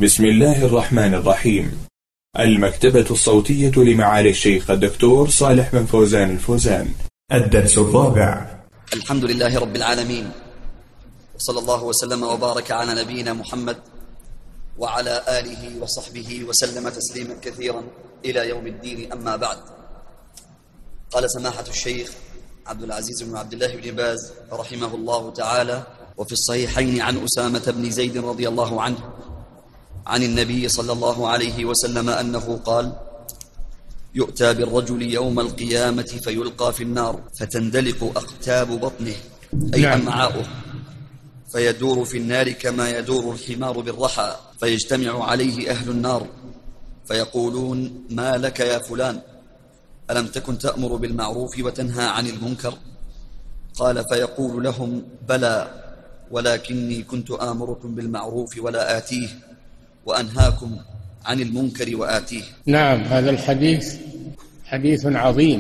بسم الله الرحمن الرحيم. المكتبة الصوتية لمعالي الشيخ الدكتور صالح بن فوزان الفوزان. الدرس الرابع. الحمد لله رب العالمين، وصلى الله وسلم وبارك على نبينا محمد وعلى آله وصحبه وسلم تسليما كثيرا إلى يوم الدين. أما بعد، قال سماحة الشيخ عبد العزيز بن عبد الله بن باز رحمه الله تعالى: وفي الصحيحين عن أسامة بن زيد رضي الله عنه عن النبي صلى الله عليه وسلم أنه قال: يؤتى بالرجل يوم القيامة فيلقى في النار فتندلق أقتاب بطنه أي أمعاؤه، فيدور في النار كما يدور الحمار بالرحى، فيجتمع عليه أهل النار فيقولون: ما لك يا فلان؟ ألم تكن تأمر بالمعروف وتنهى عن المنكر؟ قال: فيقول لهم: بلى، ولكني كنت آمركم بالمعروف ولا آتيه، وأنهاكم عن المنكر وآتيه. نعم، هذا الحديث حديث عظيم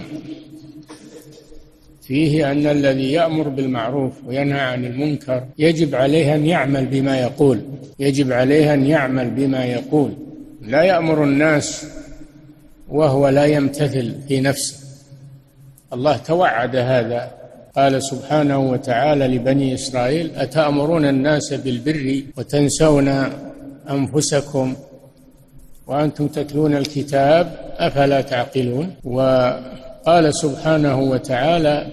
فيه أن الذي يأمر بالمعروف وينهى عن المنكر يجب عليه أن يعمل بما يقول، يجب عليه أن يعمل بما يقول، لا يأمر الناس وهو لا يمتثل في نفسه. الله توعد هذا، قال سبحانه وتعالى لبني إسرائيل: أتأمرون الناس بالبر وتنسون أنفسكم وأنتم تتلون الكتاب أفلا تعقلون. وقال سبحانه وتعالى: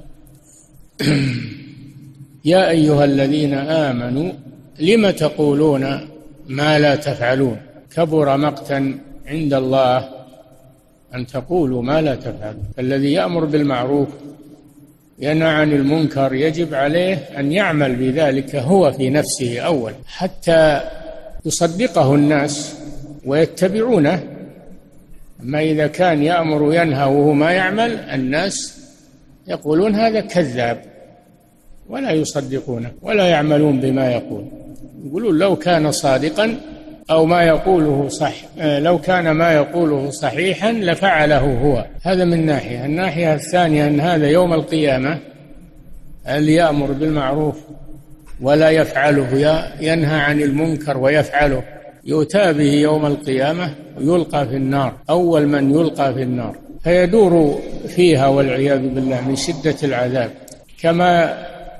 يا أيها الذين آمنوا لم تقولون ما لا تفعلون كبر مقتا عند الله أن تقولوا ما لا تفعلون. الذي يأمر بالمعروف ينهى عن المنكر يجب عليه أن يعمل بذلك هو في نفسه أول حتى يصدقه الناس ويتبعونه. أما إذا كان يأمر وينهى وهو ما يعمل، الناس يقولون هذا كذاب ولا يصدقونه ولا يعملون بما يقول، يقولون لو كان صادقا أو ما يقوله صح، لو كان ما يقوله صحيحا لفعله هو. هذا من ناحية. الناحية الثانية أن هذا يوم القيامة اللي يأمر بالمعروف ولا يفعله، ينهى عن المنكر ويفعله، يؤتى به يوم القيامة ويلقى في النار، أول من يلقى في النار، فيدور فيها والعياذ بالله من شدة العذاب، كما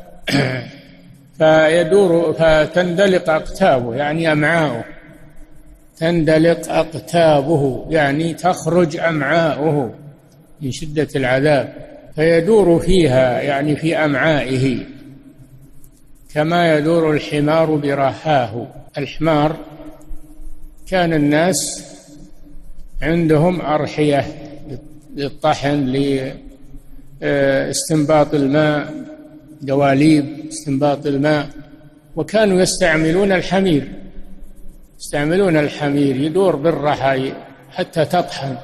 فيدور فتندلق أقتابه يعني أمعاؤه، تندلق أقتابه يعني تخرج أمعاؤه من شدة العذاب، فيدور فيها يعني في أمعائه كما يدور الحمار برحاه. الحمار كان الناس عندهم أرحية للطحن، لاستنباط الماء، دواليب استنباط الماء، وكانوا يستعملون الحمير، يدور بالرحى حتى تطحن،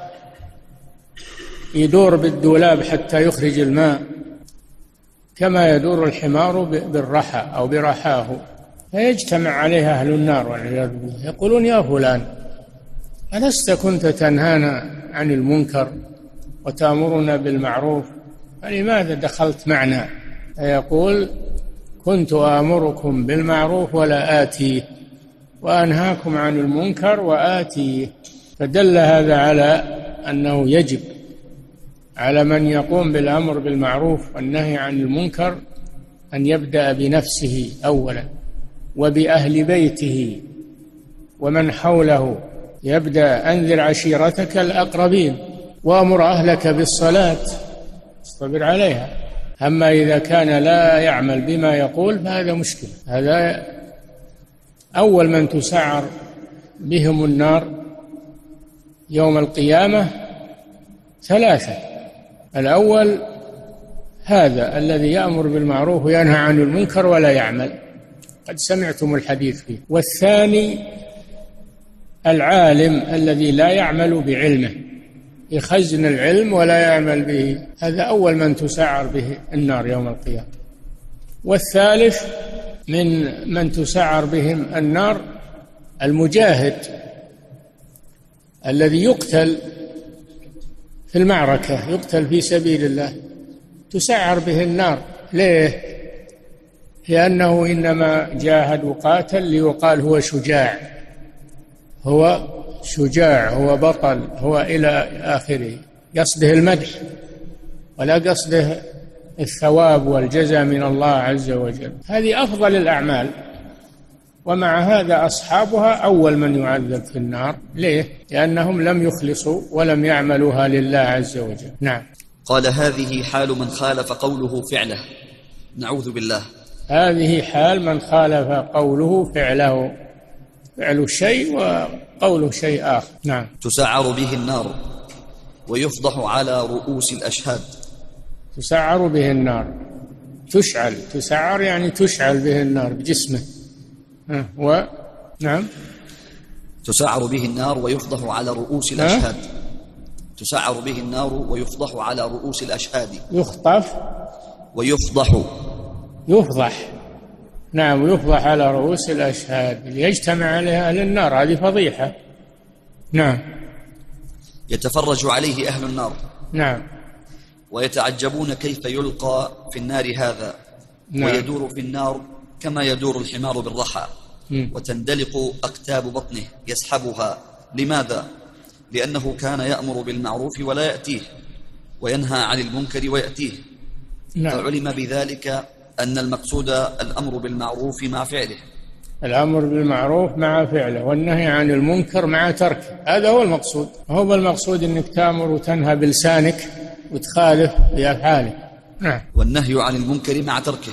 يدور بالدولاب حتى يخرج الماء، كما يدور الحمار بالرحى أو برحاه، فيجتمع عليها أهل النار والعياذ بالله، يقولون: يا فلان، ألست كنت تنهانا عن المنكر وتأمرنا بالمعروف، فلماذا دخلت معنا؟ فيقول: كنت آمركم بالمعروف ولا آتيه، وأنهاكم عن المنكر وآتيه. فدل هذا على أنه يجب على من يقوم بالأمر بالمعروف والنهي عن المنكر أن يبدأ بنفسه أولا وبأهل بيته ومن حوله. يبدأ: أنذر عشيرتك الأقربين، وأمر أهلك بالصلاة، اصطبر عليها. أما إذا كان لا يعمل بما يقول فهذا مشكلة. هذا أول من تسعر بهم النار يوم القيامة ثلاثة: الأول هذا الذي يأمر بالمعروف وينهى عن المنكر ولا يعمل، قد سمعتم الحديث فيه. والثاني العالم الذي لا يعمل بعلمه، يخزن العلم ولا يعمل به، هذا أول من تسعر به النار يوم القيامة. والثالث من تسعر بهم النار المجاهد الذي يقتل في المعركة، يقتل في سبيل الله، تسعر به النار. ليه؟ لأنه إنما جاهد وقاتل ليقال هو شجاع، هو شجاع، هو بطل، هو إلى آخره، قصده المدح ولا قصده الثواب والجزاء من الله عز وجل. هذه أفضل الأعمال، ومع هذا أصحابها أول من يعذب في النار. ليه؟ لأنهم لم يخلصوا ولم يعملوها لله عز وجل. نعم. قال: هذه حال من خالف قوله فعله. نعوذ بالله. هذه حال من خالف قوله فعله، فعل شيء وقوله شيء آخر. نعم. تسعر به النار ويفضح على رؤوس الأشهاد. تسعر به النار، تشعل، تسعر يعني تشعل به النار بجسمه. نعم. تسعر به النار ويفضح على رؤوس الأشهاد. تسعر به النار ويفضح على رؤوس الأشهاد. يخطف ويفضح. يفضح. نعم، ويفضح على رؤوس الأشهاد، ليجتمع عليها أهل النار، هذه فضيحة. نعم. يتفرج عليه أهل النار. نعم. ويتعجبون كيف يلقى في النار هذا. نعم. ويدور في النار كما يدور الحمار بالرحى. وتندلق أقتاب بطنه يسحبها. لماذا؟ لأنه كان يأمر بالمعروف ولا يأتيه، وينهى عن المنكر ويأتيه. نعم. فعلم بذلك أن المقصود الأمر بالمعروف مع فعله. الأمر بالمعروف مع فعله، والنهي عن المنكر مع تركه، هذا هو المقصود. هو المقصود أنك تأمر وتنهى بلسانك وتخالف بأفعالك. نعم. والنهي عن المنكر مع تركه.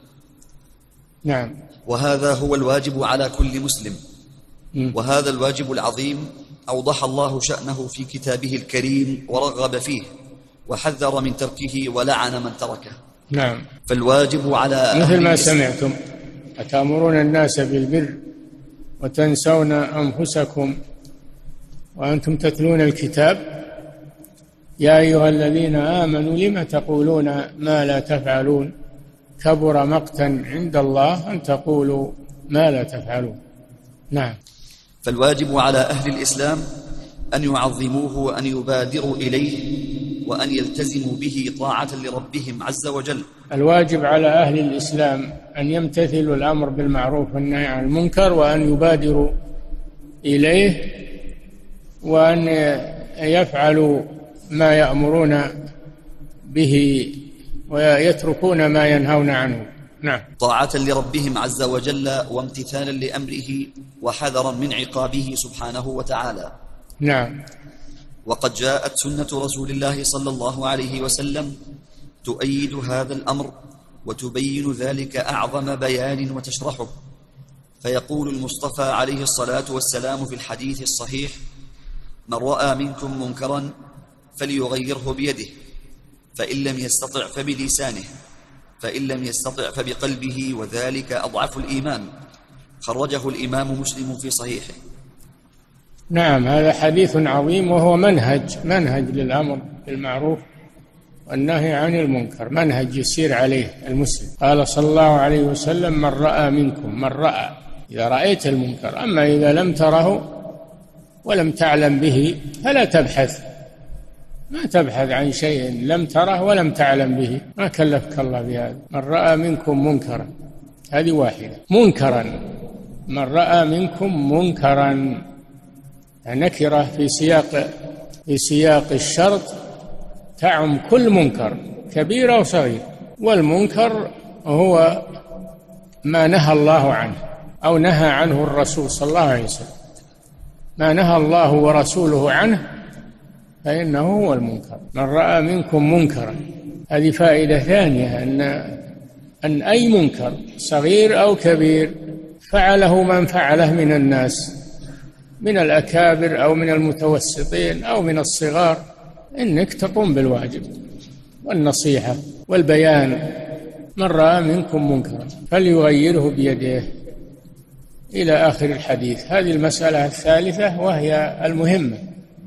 نعم. وهذا هو الواجب على كل مسلم. وهذا الواجب العظيم أوضح الله شأنه في كتابه الكريم ورغب فيه، وحذر من تركه ولعن من تركه. نعم. فالواجب على مثل ما سمعتم: أتأمرون الناس بالبر وتنسون أنفسكم وأنتم تتلون الكتاب يا أيها الذين آمنوا لم تقولون ما لا تفعلون كبر مقتا عند الله أن تقولوا ما لا تفعلون. نعم. فالواجب على أهل الإسلام أن يعظموه وأن يبادروا إليه وأن يلتزموا به طاعة لربهم عز وجل. الواجب على أهل الإسلام أن يمتثلوا الأمر بالمعروف والنهي عن المنكر، وأن يبادروا إليه، وأن يفعلوا ما يأمرون به ويتركون ما ينهون عنه. نعم. طاعة لربهم عز وجل وامتثالا لأمره وحذرا من عقابه سبحانه وتعالى. نعم. وقد جاءت سنة رسول الله صلى الله عليه وسلم تؤيد هذا الأمر وتبين ذلك أعظم بيان وتشرحه. فيقول المصطفى عليه الصلاة والسلام في الحديث الصحيح: من رأى منكم منكرا فليغيره بيده، فإن لم يستطع فبلسانه، فإن لم يستطع فبقلبه، وذلك أضعف الإيمان. خرجه الإمام مسلم في صحيحه. نعم، هذا حديث عظيم، وهو منهج للأمر بالمعروف والنهي عن المنكر، منهج يسير عليه المسلم. قال صلى الله عليه وسلم: من رأى منكم، من رأى، إذا رأيت المنكر. أما إذا لم تره ولم تعلم به فلا تبحث، ما تبحث عن شيء لم تره ولم تعلم به، ما كلفك الله بهذا. من رأى منكم منكرا، هذه واحدة. منكرا، من رأى منكم منكرا، نكرة في سياق الشرط تعم كل منكر كبير أو صغير. والمنكر هو ما نهى الله عنه أو نهى عنه الرسول صلى الله عليه وسلم. ما نهى الله ورسوله عنه فإنه هو المنكر. من رأى منكم منكرا، هذه فائدة ثانية، أن أي منكر صغير أو كبير فعله من فعله من الناس، من الأكابر أو من المتوسطين أو من الصغار، إنك تقوم بالواجب والنصيحة والبيان. من رأى منكم منكرا فليغيره بيده، إلى آخر الحديث. هذه المسألة الثالثة وهي المهمة،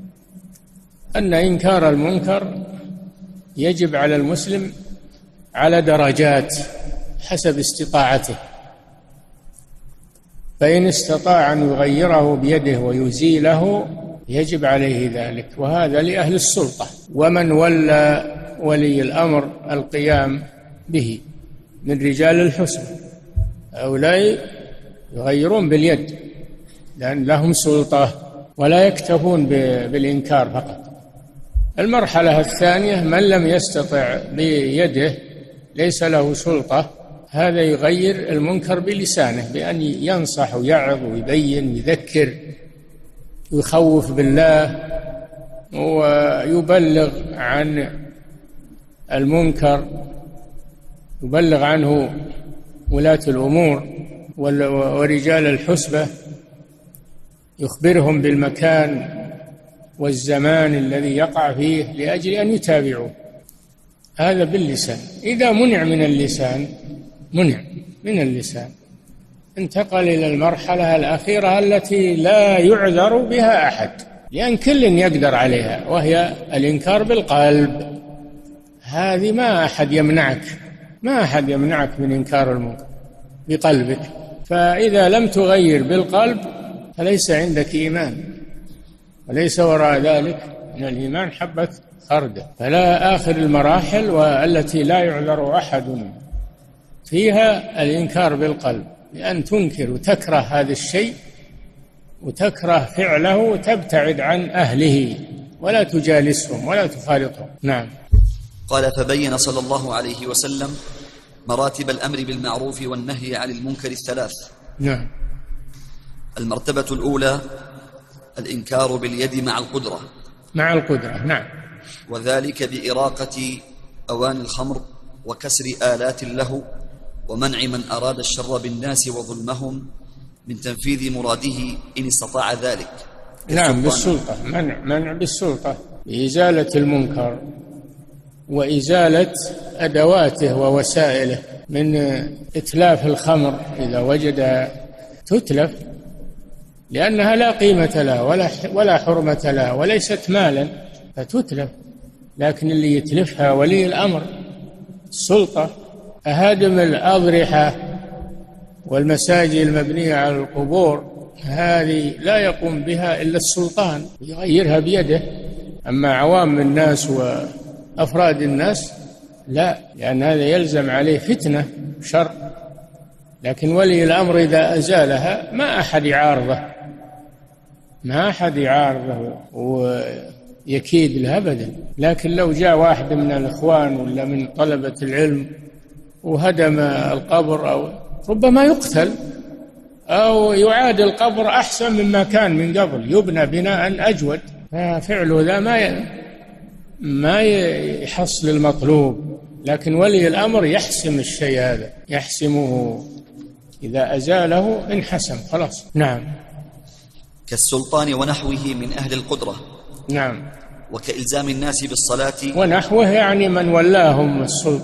أن إنكار المنكر يجب على المسلم على درجات حسب استطاعته، فإن استطاع أن يغيره بيده ويزيله يجب عليه ذلك، وهذا لأهل السلطة ومن ولى ولي الأمر القيام به من رجال الحسن. هؤلاء يغيرون باليد لأن لهم سلطة ولا يكتفون بالإنكار فقط. المرحلة الثانية من لم يستطع بيده، ليس له سلطة، هذا يغير المنكر بلسانه بأن ينصح ويعظ ويبين ويذكر ويخوف بالله ويبلغ عن المنكر، يبلغ عنه ولاة الأمور ورجال الحسبة، يخبرهم بالمكان والزمان الذي يقع فيه لأجل أن يتابعوه. هذا باللسان. إذا منع من اللسان انتقل إلى المرحلة الأخيرة التي لا يعذر بها أحد، لأن كل يقدر عليها، وهي الإنكار بالقلب. هذه ما أحد يمنعك من إنكار المنكر بقلبك. فإذا لم تغير بالقلب فليس عندك إيمان، وليس وراء ذلك من الإيمان حبة خردل. فلا آخر المراحل والتي لا يعذر أحد فيها الإنكار بالقلب، لأن تنكر وتكره هذا الشيء وتكره فعله وتبتعد عن أهله ولا تجالسهم ولا تخالطهم. نعم. قال: فبين صلى الله عليه وسلم مراتب الأمر بالمعروف والنهي عن المنكر الثلاث. نعم. المرتبة الأولى الإنكار باليد مع القدرة. نعم. وذلك بإراقة أواني الخمر وكسر آلات اللهو ومنع من أراد الشر بالناس وظلمهم من تنفيذ مراده إن استطاع ذلك. نعم، بالسلطة، منع بالسلطة، بإزالة المنكر وإزالة أدواته ووسائله، من إتلاف الخمر إذا وجد تتلف، لأنها لا قيمة لها ولا حرمة لها وليست مالا فتتلف، لكن اللي يتلفها ولي الأمر، السلطة. أهادم الأضرحة والمساجد المبنية على القبور هذه لا يقوم بها إلا السلطان، يغيرها بيده. أما عوام الناس وأفراد الناس لا، لأن هذا يلزم عليه فتنة شر. لكن ولي الأمر إذا أزالها ما أحد يعارضه ويكيد له أبدا. لكن لو جاء واحد من الإخوان ولا من طلبة العلم وهدم القبر أو ربما يقتل أو يعاد القبر أحسن مما كان من قبل، يبنى بناء أجود. ففعله ذا ما يحصل المطلوب. لكن ولي الأمر يحسم الشيء هذا، يحسمه، إذا أزاله انحسم خلاص. نعم. كالسلطان ونحوه من أهل القدرة. نعم. وكإلزام الناس بالصلاة ونحوه يعني من ولاهم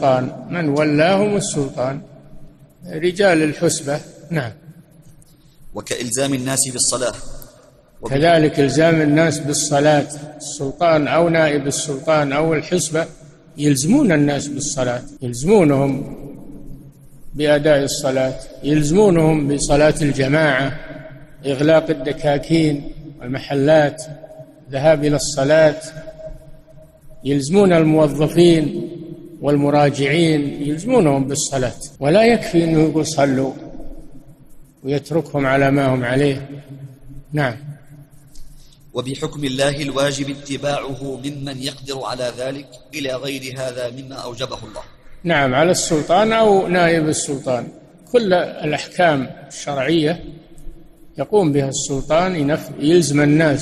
السلطان رجال الحسبة. نعم. وكإلزام الناس بالصلاة، كذلك إلزام الناس بالصلاة. السلطان أو نائب السلطان أو الحسبة يلزمون الناس بالصلاة، يلزمونهم بأداء الصلاة، يلزمونهم بصلاة الجماعة، إغلاق الدكاكين والمحلات، ذهاب إلى الصلاة، يلزمون الموظفين والمراجعين، يلزمونهم بالصلاة. ولا يكفي أنه يقول صلوا ويتركهم على ما هم عليه. نعم. وبحكم الله الواجب اتباعه ممن يقدر على ذلك إلى غير هذا مما أوجبه الله. نعم، على السلطان أو نائب السلطان، كل الأحكام الشرعية يقوم بها السلطان، يلزم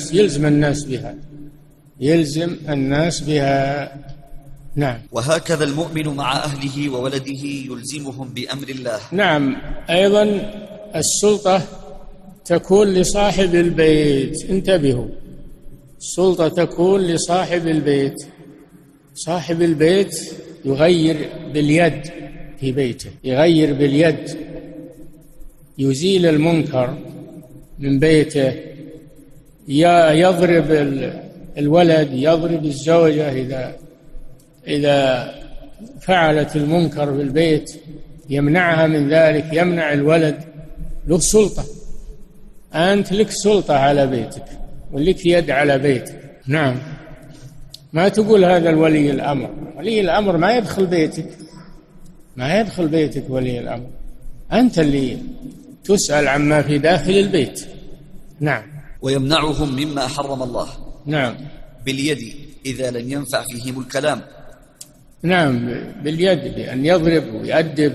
الناس بها. نعم. وهكذا المؤمن مع أهله وولده يلزمهم بأمر الله. نعم. أيضا السلطة تكون لصاحب البيت، انتبهوا، السلطة تكون لصاحب البيت. صاحب البيت يغير باليد في بيته، يغير باليد، يزيل المنكر من بيته، يضرب الولد، يضرب الزوجة إذا فعلت المنكر في البيت، يمنعها من ذلك، يمنع الولد. له سلطة، أنت لك سلطة على بيتك ولك يد على بيتك. نعم. ما تقول هذا الولي الأمر، ولي الأمر ما يدخل بيتك ولي الأمر، أنت اللي تسأل عما في داخل البيت. نعم. ويمنعهم مما حرم الله. نعم. باليد إذا لم ينفع فيهم الكلام. نعم، باليد، بأن يضرب ويؤدب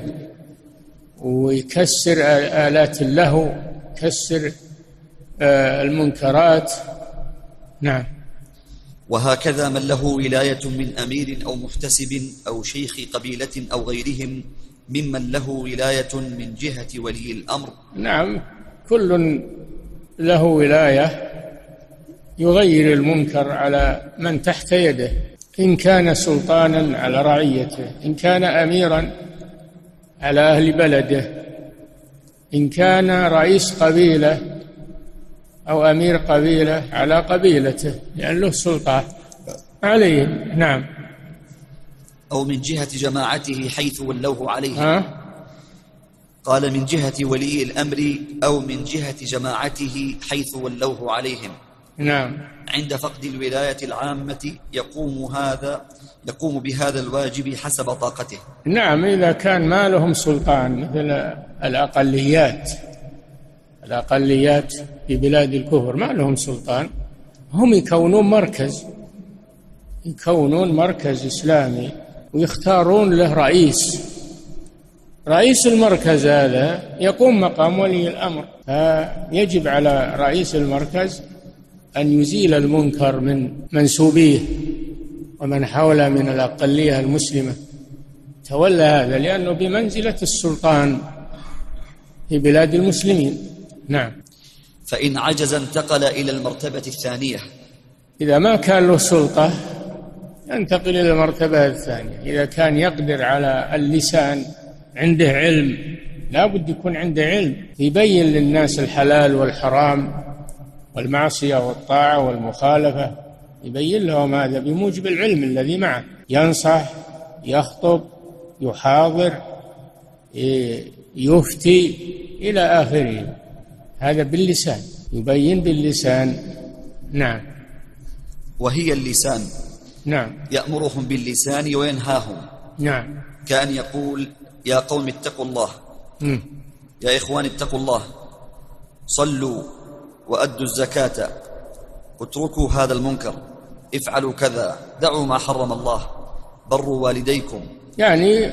ويكسر آلات اللهو، يكسر المنكرات. نعم. وهكذا من له ولاية من أمير أو محتسب أو شيخ قبيلة أو غيرهم ممن له ولاية من جهة ولي الأمر. نعم، كل له ولاية يغير المنكر على من تحت يده، إن كان سلطانا على رعيته، إن كان أميرا على أهل بلده، إن كان رئيس قبيلة أو أمير قبيلة على قبيلته، لأن له سلطة عليهم. نعم. أو من جهة جماعته حيث ولوه عليه. قال من جهة ولي الأمر أو من جهة جماعته حيث ولوه عليهم. نعم. عند فقد الولاية العامة يقوم بهذا الواجب حسب طاقته. نعم، إذا كان ما لهم سلطان، مثل الأقليات في بلاد الكفر ما لهم سلطان، هم يكونون مركز إسلامي ويختارون له رئيس المركز هذا يقوم مقام ولي الأمر، فيجب على رئيس المركز أن يزيل المنكر من منسوبيه ومن حوله من الأقلية المسلمة، تولى هذا لأنه بمنزلة السلطان في بلاد المسلمين. نعم. فإن عجز انتقل إلى المرتبة الثانية. إذا ما كان له سلطة ينتقل إلى المرتبة الثانية. إذا كان يقدر على اللسان، عنده علم، لا بد يكون عنده علم يبين للناس الحلال والحرام والمعصية والطاعة والمخالفة، يبين لهم هذا بموجب العلم الذي معه، ينصح، يخطب، يحاضر، يفتي إلى آخره، هذا باللسان، يبين باللسان. نعم. وهي اللسان. نعم. يأمرهم باللسان وينهاهم. نعم. كأن يقول يا قوم اتقوا الله، يا إخوان اتقوا الله، صلوا وأدوا الزكاة، اتركوا هذا المنكر، افعلوا كذا، دعوا ما حرم الله، بروا والديكم. يعني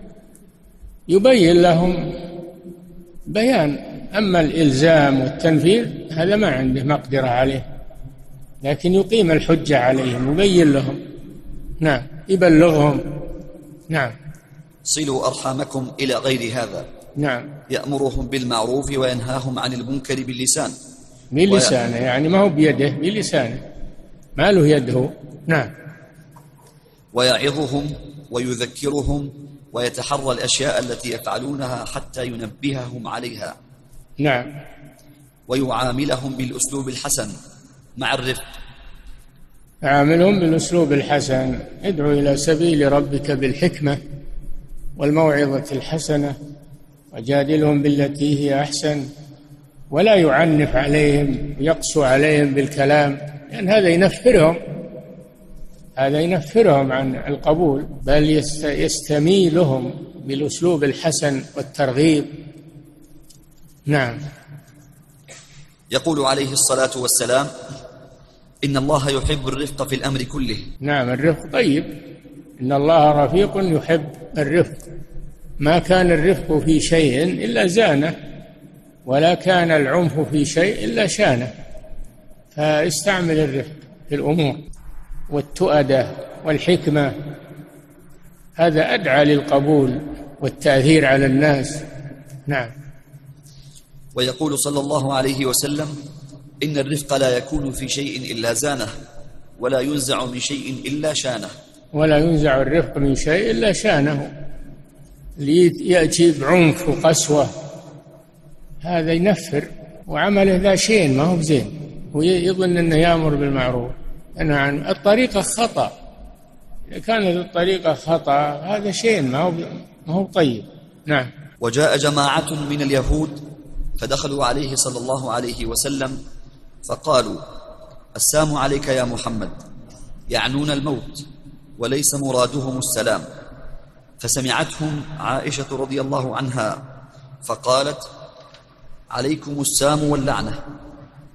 يبين لهم بيان. أما الإلزام والتنفيذ هذا ما عنده مقدرة عليه، لكن يقيم الحجة عليهم، يبين لهم. نعم. يبلغهم. نعم. صلوا أرحامكم إلى غير هذا. نعم. يأمرهم بالمعروف وينهاهم عن المنكر باللسان. بلسانه، يعني ما هو بيده، بلسانه، ما له يده. نعم. ويعظهم ويذكرهم ويتحرى الأشياء التي يفعلونها حتى ينبههم عليها. نعم. ويعاملهم بالأسلوب الحسن مع الرفق. عاملهم بالأسلوب الحسن، ادعو إلى سبيل ربك بالحكمة والموعظة الحسنة وجادلهم بالتي هي أحسن، ولا يعنف عليهم ويقسو عليهم بالكلام، لأن هذا ينفرهم عن القبول، بل يستميلهم بالأسلوب الحسن والترغيب. نعم. يقول عليه الصلاة والسلام إن الله يحب الرفق في الأمر كله. نعم، الرفق طيب، إن الله رفيق يحب الرفق، ما كان الرفق في شيء إلا زانه، ولا كان العنف في شيء إلا شانه، فاستعمل الرفق في الأمور والتؤدة والحكمة، هذا أدعى للقبول والتأثير على الناس. نعم. ويقول صلى الله عليه وسلم إن الرفق لا يكون في شيء إلا زانه، ولا ينزع من شيء إلا شانه. ولا ينزع الرفق من شيء إلا شانه، ليأتي بعنف وقسوة هذا ينفر، وعمله ذا شين ما هو زين، ويظن أنه يأمر بالمعروف ينهى عن الطريقة خطأ. إذا كانت الطريقة خطأ هذا شين ما هو طيب. نعم. وجاء جماعة من اليهود فدخلوا عليه صلى الله عليه وسلم فقالوا السلام عليك يا محمد، يعنون الموت وليس مرادهم السلام، فسمعتهم عائشة رضي الله عنها فقالت عليكم السام واللعنة،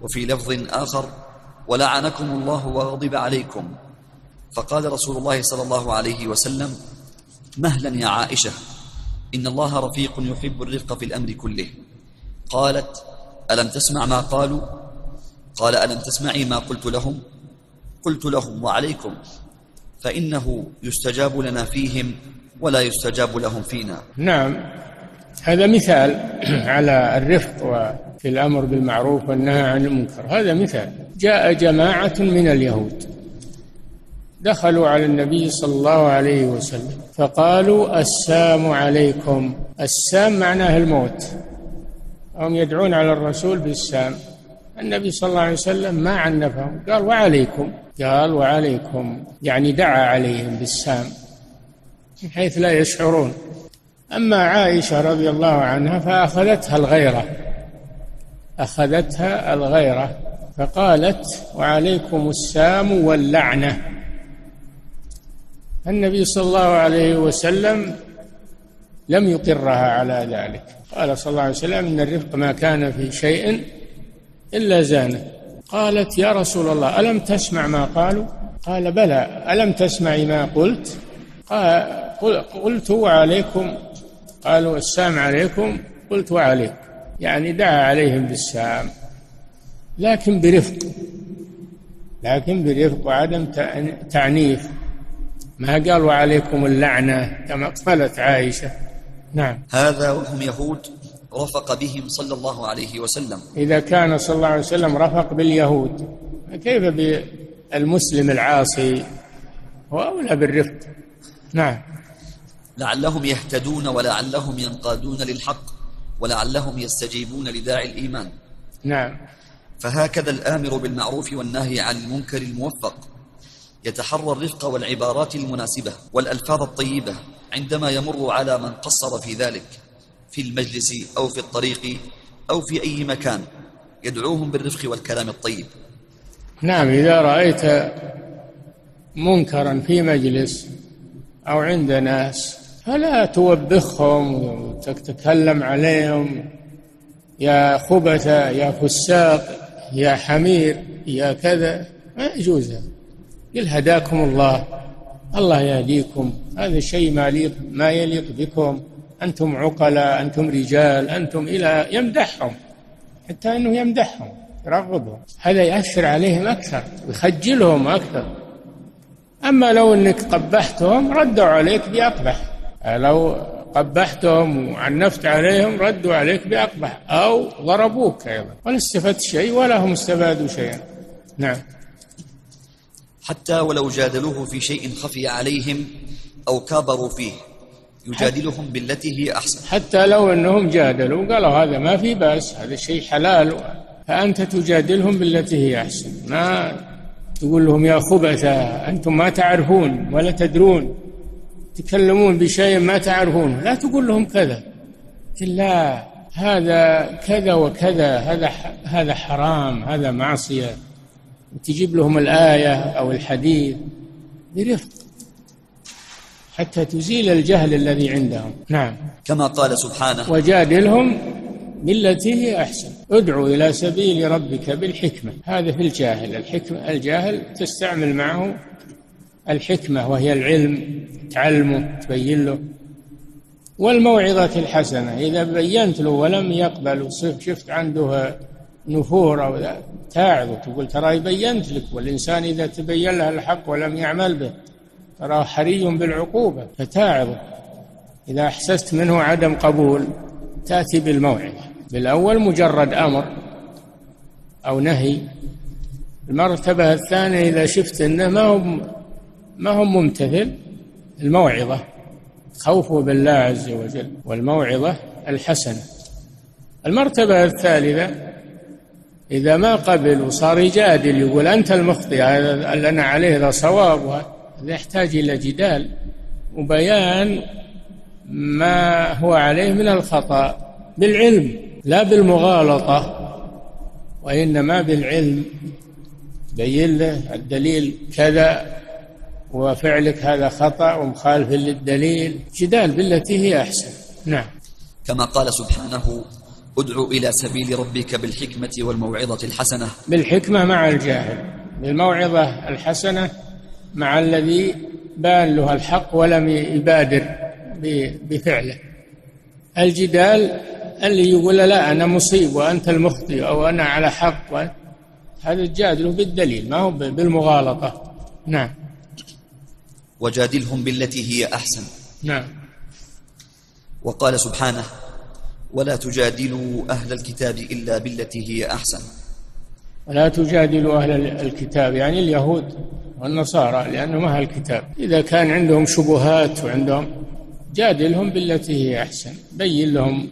وفي لفظ آخر: ولعنكم الله وغضب عليكم. فقال رسول الله صلى الله عليه وسلم: مهلا يا عائشة، إن الله رفيق يحب الرفق في الأمر كله. قالت: ألم تسمع ما قالوا؟ قال: ألم تسمعي ما قلت لهم؟ قلت لهم: وعليكم، فإنه يستجاب لنا فيهم ولا يستجاب لهم فينا. نعم، هذا مثال على الرفق في الأمر بالمعروف والنهي عن المنكر. هذا مثال. جاء جماعة من اليهود دخلوا على النبي صلى الله عليه وسلم فقالوا: السام عليكم. السام معناه الموت، هم يدعون على الرسول بالسام. النبي صلى الله عليه وسلم ما عنفهم، قال: وعليكم. قال: وعليكم، يعني دعا عليهم بالسام من حيث لا يشعرون. أما عائشة رضي الله عنها أخذتها الغيرة فقالت: وعليكم السام واللعنة. النبي صلى الله عليه وسلم لم يقرها على ذلك. قال صلى الله عليه وسلم: إن الرفق ما كان في شيء إلا زانه. قالت: يا رسول الله، ألم تسمع ما قالوا؟ قال: بلى. ألم تسمعي ما قلت؟ قلت: وعليكم. قالوا: السام عليكم. قلت: وعليكم، يعني دعا عليهم بالسام، لكن برفق وعدم تعنيف. ما قال: وعليكم اللعنة كما قالت عائشة. نعم. هذا وهم يهود رفق بهم صلى الله عليه وسلم. إذا كان صلى الله عليه وسلم رفق باليهود، كيف بالمسلم العاصي؟ هو أولى بالرفق. نعم. لعلهم يهتدون ولعلهم ينقادون للحق ولعلهم يستجيبون لداعي الإيمان. نعم. فهكذا الآمر بالمعروف والنهي عن المنكر الموفق يتحرى الرفق والعبارات المناسبة والألفاظ الطيبة عندما يمر على من قصر في ذلك، في المجلس أو في الطريق أو في أي مكان، يدعوهم بالرفق والكلام الطيب. نعم. إذا رأيت منكرا في مجلس أو عند ناس فلا توبخهم وتتكلم عليهم: يا خبث، يا فساق، يا حمير، يا كذا. ما يجوز. قل: هداكم الله، الله يهديكم، هذا الشيء ما يليق بكم، أنتم عقلاء، أنتم رجال، أنتم إلى يمدحهم، حتى أنه يمدحهم يرغبهم. هذا يأثر عليهم أكثر ويخجلهم أكثر. أما لو أنك قبحتهم ردوا عليك بأقبح، لو قبحتهم وعنفت عليهم ردوا عليك بأقبح، أو ضربوك أيضا، ولا استفدت شيء ولا هم استفادوا شيئا. نعم. حتى ولو جادلوه في شيء خفي عليهم أو كابروا فيه يجادلهم بالتي هي أحسن. حتى لو أنهم جادلوا قالوا هذا ما في بأس، هذا الشيء حلال، فأنت تجادلهم بالتي هي أحسن. ما تقول لهم: يا خبثة، أنتم ما تعرفون ولا تدرون، تكلمون بشيء ما تعرفونه. لا تقول لهم كذا، لا، هذا كذا وكذا، هذا حرام، هذا معصية. تجيب لهم الآية أو الحديث برفق حتى تزيل الجهل الذي عندهم. نعم. كما قال سبحانه: وجادلهم بالتي هي أحسن، ادعو إلى سبيل ربك بالحكمة. هذا في الجاهل. الجاهل تستعمل معه الحكمة وهي العلم، تعلمه، تبين له، والموعظة الحسنة. إذا بينت له ولم يقبل وشفت عنده نفور أو تعظه، تقول: ترى بينت لك. والإنسان إذا تبين له الحق ولم يعمل به ترى حري بالعقوبة، فتعظه. إذا أحسست منه عدم قبول تأتي بالموعظة. بالأول مجرد أمر أو نهي. المرتبة الثانية إذا شفت أنه ما هو ممتثل، الموعظة، خوفه بالله عز وجل، والموعظة الحسنة. المرتبة الثالثة إذا ما قبل وصار يجادل، يقول: أنت المخطئ، هذا اللي أنا عليه ذا صواب. هذا يحتاج إلى جدال وبيان ما هو عليه من الخطأ بالعلم، لا بالمغالطة، وإنما بالعلم. بين له الدليل كذا وفعلك هذا خطأ ومخالف للدليل. جدال بالتي هي أحسن. نعم. كما قال سبحانه: ادع إلى سبيل ربك بالحكمة والموعظة الحسنة. بالحكمة مع الجاهل، بالموعظة الحسنة مع الذي بان له الحق ولم يبادر بفعله. الجدال اللي يقول لا أنا مصيب وأنت المخطئ أو أنا على حق، هذا الجادل بالدليل ما هو بالمغالطة. نعم. وجادلهم بالتي هي أحسن. نعم. وقال سبحانه ولا تجادلوا أهل الكتاب إلا بالتي هي أحسن. ولا تجادلوا أهل الكتاب يعني اليهود والنصارى لأنهم أهل الكتاب، إذا كان عندهم شبهات وعندهم جادلهم بالتي هي أحسن، بين لهم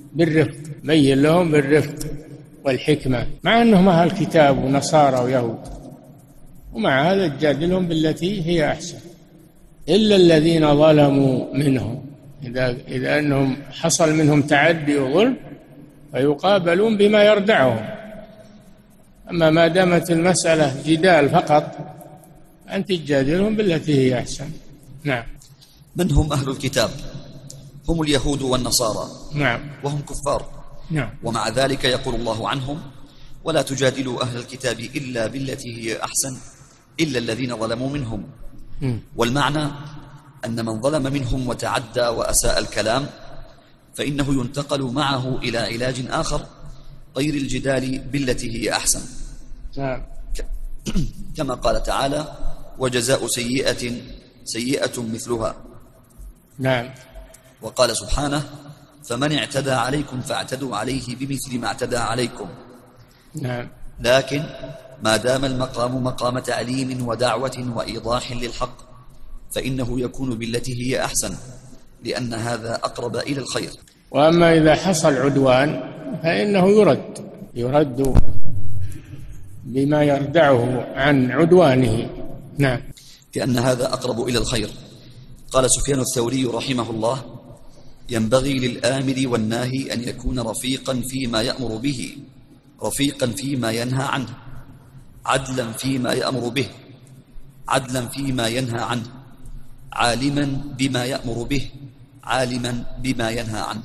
بالرفق والحكمة، مع أنهم أهل الكتاب ونصارى ويهود، ومع هذا تجادلهم بالتي هي أحسن. إلا الذين ظلموا منهم، إذا أنهم حصل منهم تعدي وظلم فيقابلون بما يردعهم. أما ما دامت المسألة جدال فقط أنت تجادلهم بالتي هي أحسن. نعم. من هم أهل الكتاب؟ هم اليهود والنصارى. نعم. وهم كفار. نعم. ومع ذلك يقول الله عنهم ولا تجادلوا أهل الكتاب إلا بالتي هي أحسن إلا الذين ظلموا منهم. والمعنى أن من ظلم منهم وتعدى وأساء الكلام فإنه ينتقل معه إلى علاج آخر غير الجدال بالتي هي أحسن. نعم. كما قال تعالى وجزاء سيئة مثلها. نعم. وقال سبحانه فمن اعتدى عليكم فاعتدوا عليه بمثل ما اعتدى عليكم. نعم. لكن ما دام المقام مقام تعليم ودعوة وإيضاح للحق فإنه يكون بالتي هي أحسن لأن هذا أقرب إلى الخير. وأما إذا حصل عدوان فإنه يرد بما يردعه عن عدوانه. نعم. لأن هذا أقرب إلى الخير. قال سفيان الثوري رحمه الله ينبغي للآمر والناهي أن يكون رفيقا فيما يأمر به، رفيقا فيما ينهى عنه، عدلا فيما يأمر به، عدلا فيما ينهى عنه، عالما بما يأمر به، عالما بما ينهى عنه.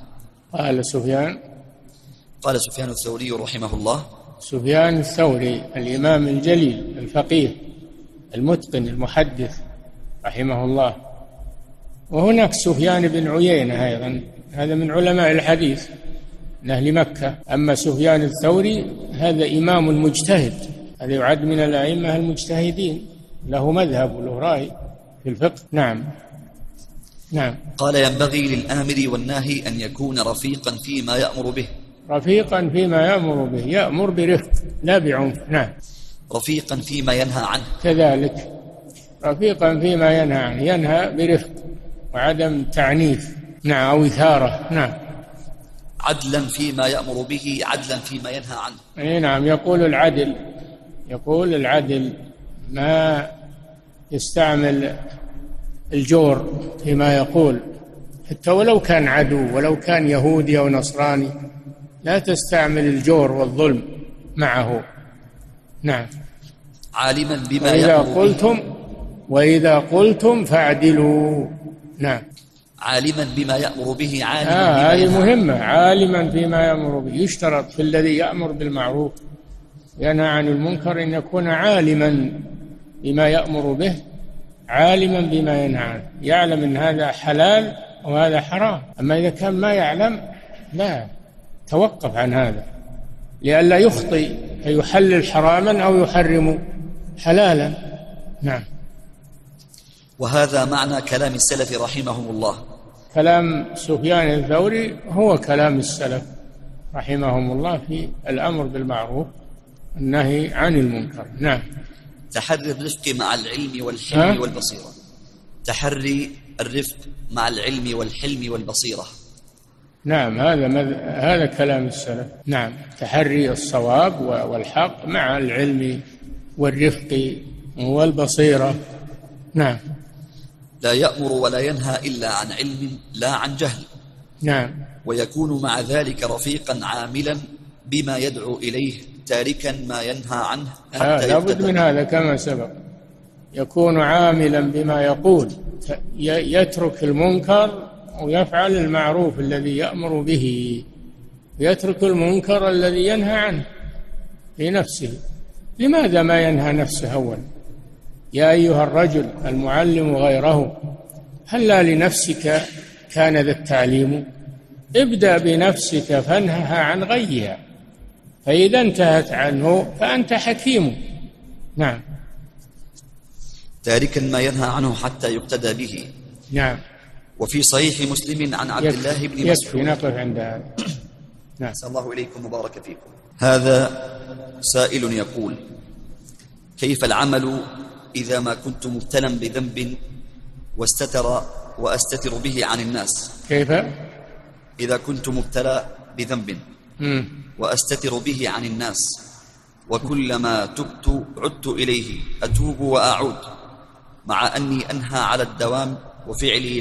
قال سفيان الثوري رحمه الله. سفيان الثوري الإمام الجليل الفقيه المتقن المحدث رحمه الله. وهناك سفيان بن عيينة أيضا، هذا من علماء الحديث من أهل مكة. أما سفيان الثوري هذا إمام مجتهد، هذا يعد من الأئمة المجتهدين، له مذهب وله رأي في الفقه. نعم. نعم. قال ينبغي للآمر والناهي أن يكون رفيقا فيما يأمر به، رفيقا فيما يأمر به، يأمر برفق لا بعنف. نعم. رفيقا فيما ينهى عنه كذلك، رفيقا فيما ينهى عنه، ينهى برفق وعدم تعنيف. نعم. أو إثارة. نعم. عدلا فيما يأمر به، عدلا فيما ينهى عنه. أي نعم. يقول العدل ما يستعمل الجور فيما يقول، حتى ولو كان عدو، ولو كان يهودي أو نصراني، لا تستعمل الجور والظلم معه. نعم. عالما بما يأمر به، وإذا قلتم فاعدلوا. نعم. عالما بما يأمر به، عالما هذه مهمة. عالما بما يأمر به، يشترط في الذي يأمر بالمعروف ينهى عن المنكر أن يكون عالما بما يأمر به، عالما بما ينهى عنه، يعلم أن هذا حلال وهذا حرام. أما إذا كان ما يعلم لا، توقف عن هذا لئلا يخطئ فيحلل حراما أو يحرم حلالا. نعم. وهذا معنى كلام السلف رحمهم الله. كلام سفيان الثوري هو كلام السلف رحمهم الله في الأمر بالمعروف النهي عن المنكر. نعم. تحري الرفق مع العلم والحلم والبصيرة. تحري الرفق مع العلم والحلم والبصيرة. نعم. هذا كلام السلف. نعم. تحري الصواب والحق مع العلم والرفق والبصيرة. نعم. لا يأمر ولا ينهى إلا عن علم لا عن جهل. نعم. ويكون مع ذلك رفيقا عاملا بما يدعو إليه تاركا ما ينهى عنه حتى لابد من هذا كما سبق، يكون عاملا بما يقول، يترك المنكر ويفعل المعروف الذي يأمر به. يترك المنكر الذي ينهى عنه في نفسه. لماذا ما ينهى نفسه أولا؟ يا أيها الرجل المعلم غيره، هلا لنفسك كان ذا التعليم؟ ابدأ بنفسك فانهها عن غيها، فإذا انتهت عنه فأنت حكيم. نعم. تاركا ما ينهى عنه حتى يقتدى به. نعم. وفي صحيح مسلم عن عبد الله بن مسعود. يكفي نقف عند هذا. نعم. أحسن الله إليكم وبارك فيكم. هذا سائل يقول: كيف العمل إذا ما كنت مبتلا بذنب وأستتر به عن الناس؟ كيف؟ إذا كنت مبتلى بذنب وأستتر به عن الناس، وكلما تبت عدت إليه، أتوب وأعود، مع أني أنهى على الدوام، وفعلي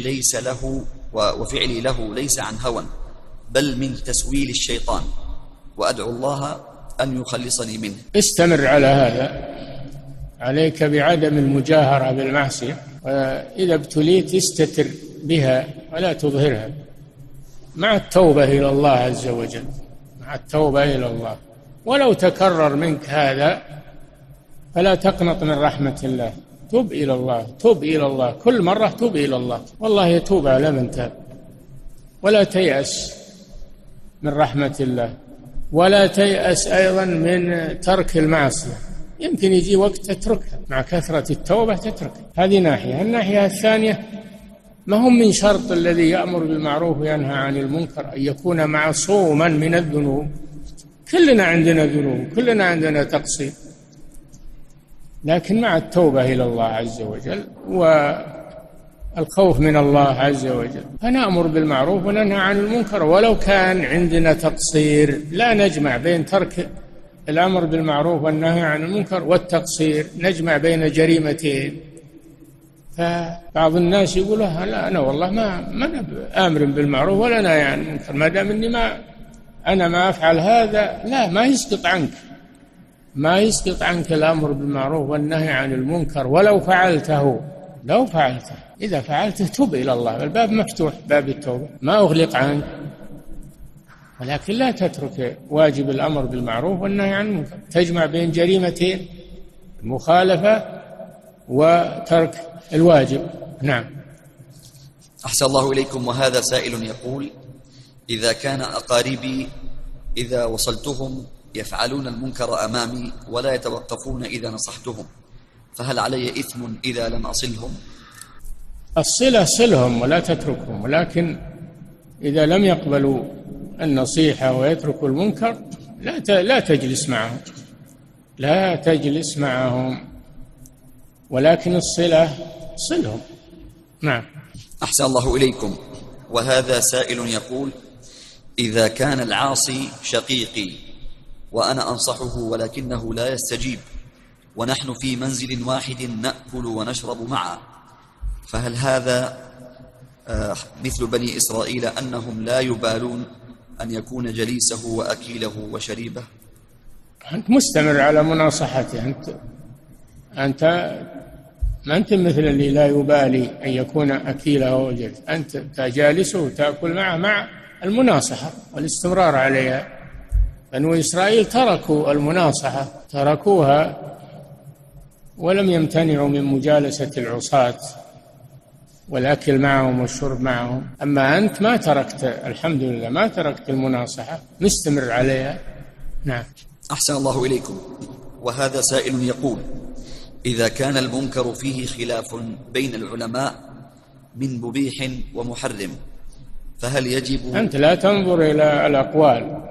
له ليس عن هوى بل من تسويل الشيطان، وأدعو الله أن يخلصني منه. استمر على هذا، عليك بعدم المجاهرة بالمعصية، وإذا ابتليت استتر بها ولا تظهرها، مع التوبة إلى الله عز وجل، مع التوبة إلى الله. ولو تكرر منك هذا فلا تقنط من رحمة الله، تب إلى الله، تب إلى الله، كل مرة تب إلى الله، والله يتوب على من تاب. ولا تيأس من رحمة الله، ولا تيأس أيضا من ترك المعصية، يمكن يجي وقت تتركها، مع كثرة التوبة تتركها. هذه ناحية. الناحية الثانية، ما هم من شرط الذي يأمر بالمعروف وينهى عن المنكر أن يكون معصوما من الذنوب. كلنا عندنا ذنوب، كلنا عندنا تقصير، لكن مع التوبة إلى الله عز وجل والخوف من الله عز وجل فنأمر بالمعروف وننهى عن المنكر. ولو كان عندنا تقصير لا نجمع بين ترك الأمر بالمعروف والنهي عن المنكر والتقصير، نجمع بين جريمتين. فبعض الناس يقول لا أنا والله ما آمر بالمعروف ولا نهي عن المنكر، ما دام إني أنا ما أفعل هذا. لا، ما يسقط عنك الأمر بالمعروف والنهي عن المنكر ولو فعلته. إذا فعلته تب إلى الله، الباب مفتوح، باب التوبة ما أغلق عنك، ولكن لا تترك واجب الأمر بالمعروف والنهي عن المنكر، تجمع بين جريمتين: المخالفة وترك الواجب. نعم. أحسن الله إليكم. وهذا سائل يقول: إذا كان أقاربي إذا وصلتهم يفعلون المنكر أمامي ولا يتوقفون إذا نصحتهم، فهل علي إثم إذا لم أصلهم؟ الصلة صلهم ولا تتركهم، ولكن إذا لم يقبلوا النصيحة ويتركوا المنكر لا تجلس معهم، ولكن الصلة صلهم. نعم. أحسن الله إليكم. وهذا سائل يقول: إذا كان العاصي شقيقي وأنا أنصحه ولكنه لا يستجيب، ونحن في منزل واحد نأكل ونشرب معا، فهل هذا مثل بني إسرائيل أنهم لا يبالون أن يكون جليسه وأكيله وشريبه؟ أنت مستمر على مناصحته، أنت ما أنت مثل اللي لا يبالي أن يكون أكيله وجليسه، أنت تجالسه وتأكل معه مع المناصحة والاستمرار عليها. بنو إسرائيل تركوا المناصحة، تركوها ولم يمتنعوا من مجالسة العصاة والأكل معهم والشرب معهم. أما أنت ما تركت، الحمد لله ما تركت المناصحة، مستمر عليها. نعم. أحسن الله إليكم. وهذا سائل يقول: إذا كان المنكر فيه خلاف بين العلماء من مبيح ومحرم، فهل يجب؟ أنت لا تنظر إلى الأقوال،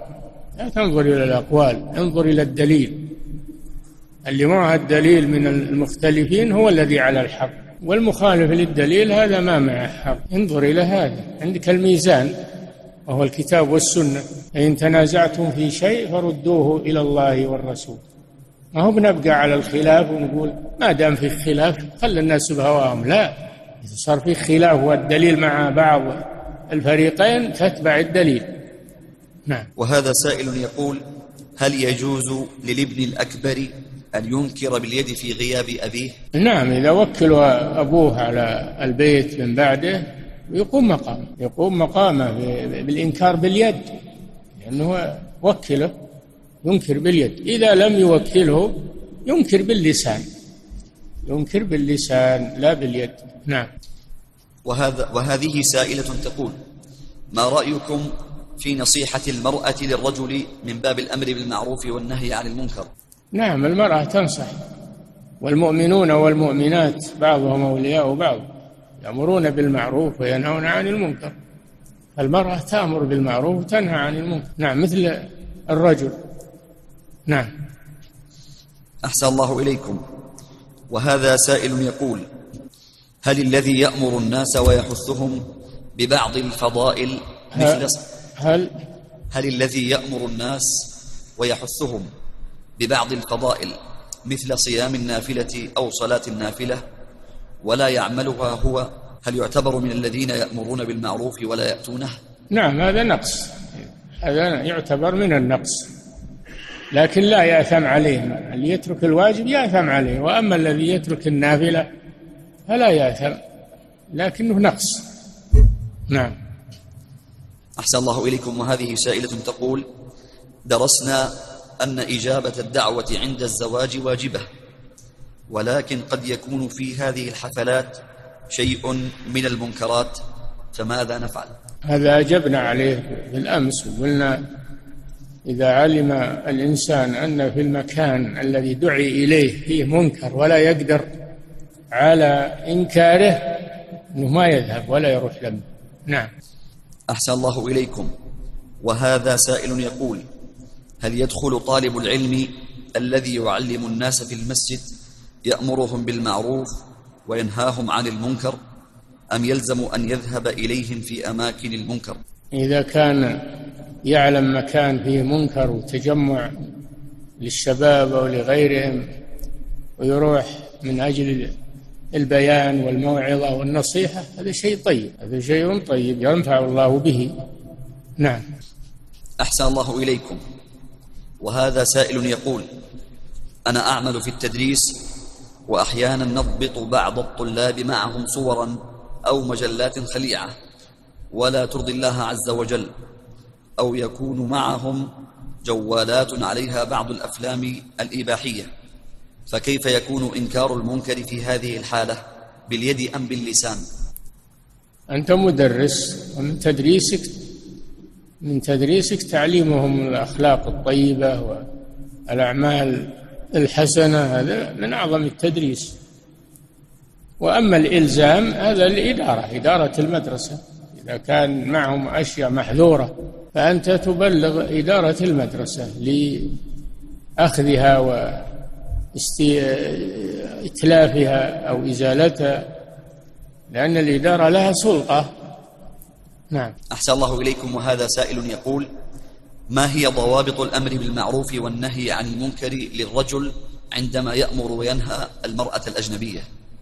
انظر إلى الدليل. اللي معه الدليل من المختلفين هو الذي على الحق، والمخالف للدليل هذا ما معه حق. انظر إلى هذا، عندك الميزان وهو الكتاب والسنة، إن تنازعتم في شيء فردوه إلى الله والرسول. ما هو بنبقى على الخلاف ونقول ما دام في خلاف خلي الناس بهواهم، لا، إذا صار في خلاف والدليل مع بعض الفريقين تتبع الدليل. نعم. وهذا سائل يقول: هل يجوز للابن الأكبر أن ينكر باليد في غياب أبيه؟ نعم، إذا وكلوا أبوه على البيت من بعده يقوم مقامه بالإنكار باليد، أنه وكله ينكر باليد. إذا لم يوكله ينكر باللسان، ينكر باللسان لا باليد. نعم. وهذه سائلة تقول: ما رأيكم في نصيحة المرأة للرجل من باب الأمر بالمعروف والنهي عن المنكر؟ نعم، المرأة تنصح، والمؤمنون والمؤمنات بعضهم أولياء بعض، يأمرون بالمعروف وينهون عن المنكر. المرأة تأمر بالمعروف وتنهى عن المنكر. نعم، مثل الرجل. نعم. أحسن الله إليكم. وهذا سائل يقول: هل الذي يأمر الناس ويحثهم ببعض الفضائل هل الذي يأمر الناس ويحثهم ببعض الفضائل مثل صيام النافلة أو صلاة النافلة ولا يعملها هو، هل يعتبر من الذين يأمرون بالمعروف ولا يأتونه؟ نعم، هذا نقص، هذا يعتبر من النقص، لكن لا يأثم عليه. اللي يترك الواجب يأثم عليه، وأما الذي يترك النافلة فلا يأثم، لكنه نقص. نعم. أحسن الله إليكم. وهذه سائلة تقول: درسنا أن إجابة الدعوة عند الزواج واجبة، ولكن قد يكون في هذه الحفلات شيء من المنكرات، فماذا نفعل؟ هذا أجبنا عليه بالأمس وقلنا: إذا علم الإنسان أن في المكان الذي دعي إليه فيه منكر ولا يقدر على إنكاره، أنه ما يذهب ولا يروح له. نعم. أحسن الله إليكم. وهذا سائل يقول: هل يدخل طالب العلم الذي يعلم الناس في المسجد يأمرهم بالمعروف وينهاهم عن المنكر، أم يلزم أن يذهب إليهم في أماكن المنكر؟ إذا كان يعلم مكان فيه منكر وتجمع للشباب أو لغيرهم ويروح من أجل البيان والموعظة والنصيحة، هذا شيء طيب، هذا شيء طيب ينفع الله به. نعم. أحسن الله إليكم. وهذا سائل يقول: أنا أعمل في التدريس، وأحيانا نضبط بعض الطلاب معهم صورا أو مجلات خليعة ولا ترضي الله عز وجل، أو يكون معهم جوالات عليها بعض الأفلام الإباحية، فكيف يكون إنكار المنكر في هذه الحالة، باليد أم باللسان؟ أنت مدرس، ومن تدريسك تعليمهم الأخلاق الطيبة والأعمال الحسنة، هذا من أعظم التدريس. وأما الإلزام هذا الإدارة، إدارة المدرسة، إذا كان معهم أشياء محذورة فأنت تبلغ إدارة المدرسة لأخذها وإتلافها أو إزالتها، لأن الإدارة لها سلطة. نعم. أحسن الله إليكم. وهذا سائل يقول: ما هي ضوابط الأمر بالمعروف والنهي عن المنكر للرجل عندما يأمر وينهى المرأة الأجنبية؟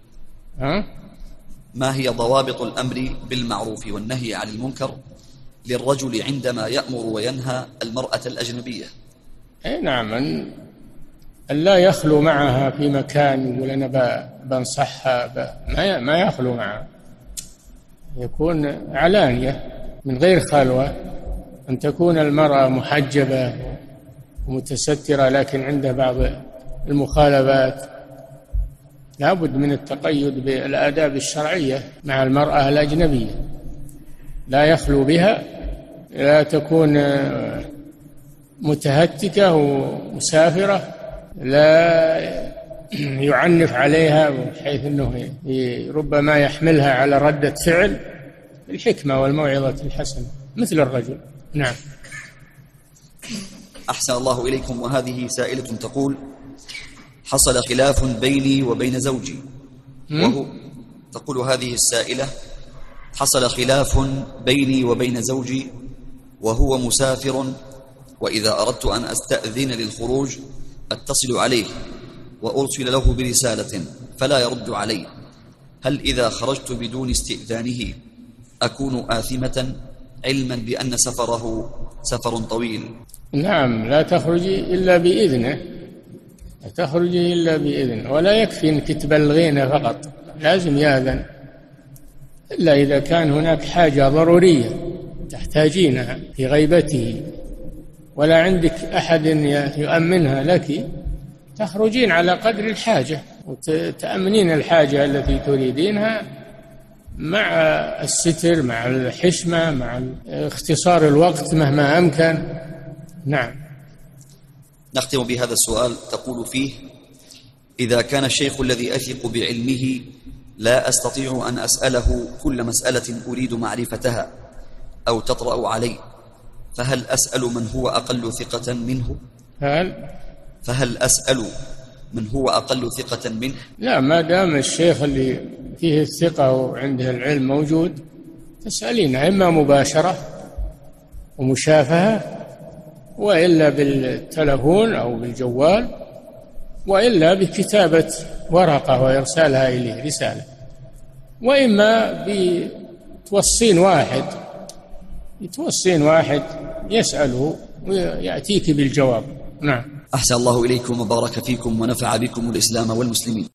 ما هي ضوابط الأمر بالمعروف والنهي عن المنكر للرجل عندما يأمر وينهى المرأة الأجنبية؟ نعم، أن لا يخلو معها في مكان يقول أنا بنصحها، ما يخلو معها، يكون علانية من غير خلوة. أن تكون المرأة محجبة ومتسترة، لكن عندها بعض المخالفات، لا بد من التقيد بالآداب الشرعية مع المرأة الأجنبية، لا يخلو بها، لا تكون متهتكة ومسافرة، لا يعنف عليها بحيث أنه ربما يحملها على ردة فعل، الحكمة والموعظة الحسنة مثل الرجل. نعم. أحسن الله إليكم. وهذه سائلة تقول: حصل خلاف بيني وبين زوجي، تقول هذه السائلة: حصل خلاف بيني وبين زوجي وهو مسافر، وإذا أردت أن أستأذن للخروج أتصل عليه وأرسل له برسالة فلا يرد علي، هل إذا خرجت بدون استئذانه أكون آثمة، علما بأن سفره سفر طويل؟ نعم، لا تخرجي إلا بإذنه، لا تخرجي إلا بإذنه، ولا يكفي أنك تبلغينه فقط، لازم يأذن، إلا إذا كان هناك حاجة ضرورية تحتاجينها في غيبته. ولا عندك أحد يؤمنها لك، تخرجين على قدر الحاجة وتأمنين الحاجة التي تريدينها مع الستر، مع الحشمة، مع اختصار الوقت مهما أمكن. نعم. نختم بهذا السؤال، تقول فيه: إذا كان الشيخ الذي أثق بعلمه لا أستطيع أن أسأله كل مسألة أريد معرفتها أو تطرأ علي، فهل أسأل من هو أقل ثقة منه؟ فهل أسأل من هو أقل ثقة منه؟ لا، ما دام الشيخ اللي فيه الثقة وعنده العلم موجود تسألين، إما مباشرة ومشافهة، وإلا بالتلفون أو بالجوال، وإلا بكتابة ورقة وإرسالها إليه رسالة، وإما بتوصين واحد يسأله ويأتيك بالجواب. نعم. أحسن الله إليكم وبارك فيكم ونفع بكم الإسلام والمسلمين.